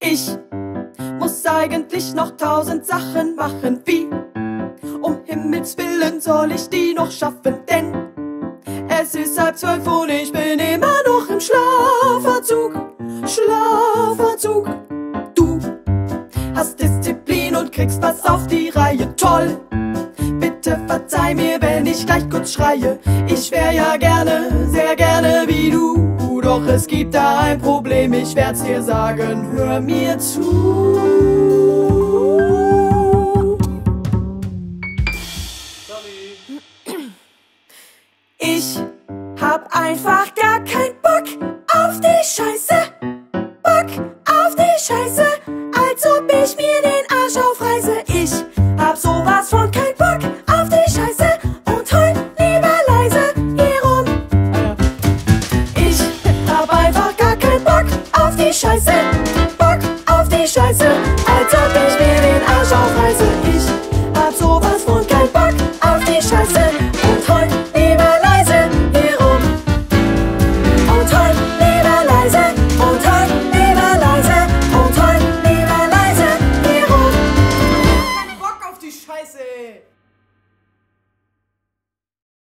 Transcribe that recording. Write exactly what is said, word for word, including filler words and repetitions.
Ich muss eigentlich noch tausend Sachen machen, wie? Um Himmels Willen soll ich die noch schaffen, denn es ist halb zwölf und ich bin immer noch im Schlafanzug. Schlafanzug. Du hast Disziplin und kriegst was auf die Reihe, toll. Bitte verzeih mir, wenn ich gleich kurz schreie. Ich wär ja gerne, sehr gerne wie du. Doch es gibt da ein Problem, ich werd's dir sagen, hör mir zu. Ich hab einfach gar keinen Bock auf die Scheiße. Bock auf die Scheiße, als ob ich mir den Arsch aufreiße. Ich hab sowas von keinen Bock auf die Scheiße und heul lieber leise hier rum. Ich hab einfach gar keinen Bock auf die Scheiße. Bock auf die Scheiße, als ob ich mir den Arsch aufreiße. Ich hab sowas von keinen